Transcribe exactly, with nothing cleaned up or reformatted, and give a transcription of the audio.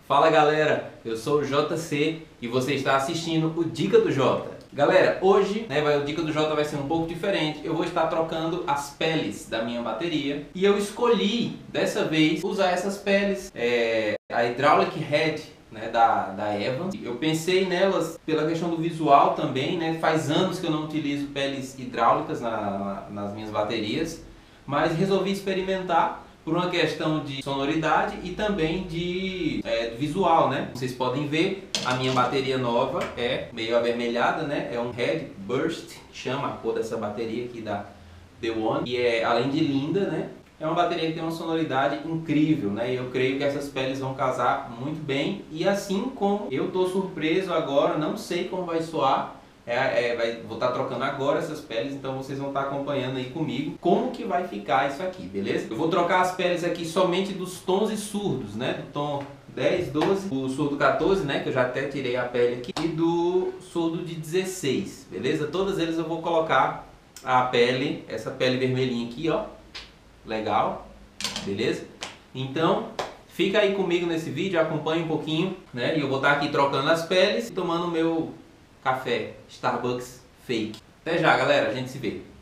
Fala galera, eu sou o J C e você está assistindo o Dica do Jota. Galera, hoje né, vai, o Dica do Jota vai ser um pouco diferente. Eu vou estar trocando as peles da minha bateria e eu escolhi dessa vez usar essas peles, é, a Hydraulic Head, né, da, da Evans. Eu pensei nelas pela questão do visual também, né? Faz anos que eu não utilizo peles hidráulicas na, na, nas minhas baterias, mas resolvi experimentar por uma questão de sonoridade e também de é, visual, né? Vocês podem ver, a minha bateria nova é meio avermelhada, né? É um Red Burst, chama a cor dessa bateria aqui da The One. E é, além de linda, né? É uma bateria que tem uma sonoridade incrível, né? E eu creio que essas peles vão casar muito bem. E assim como eu tô surpreso agora, não sei como vai soar. É, é, vai, vou estar trocando agora essas peles, então vocês vão estar acompanhando aí comigo como que vai ficar isso aqui, beleza? Eu vou trocar as peles aqui somente dos tons e surdos, né? Do tom dez, doze, o surdo quatorze, né? Que eu já até tirei a pele aqui, e do surdo de dezesseis, beleza? Todas eles eu vou colocar a pele, essa pele vermelhinha aqui, ó. Legal, beleza? Então, fica aí comigo nesse vídeo, acompanha um pouquinho, né? E eu vou estar aqui trocando as peles e tomando o meu café Starbucks fake. Até já, galera, a gente se vê.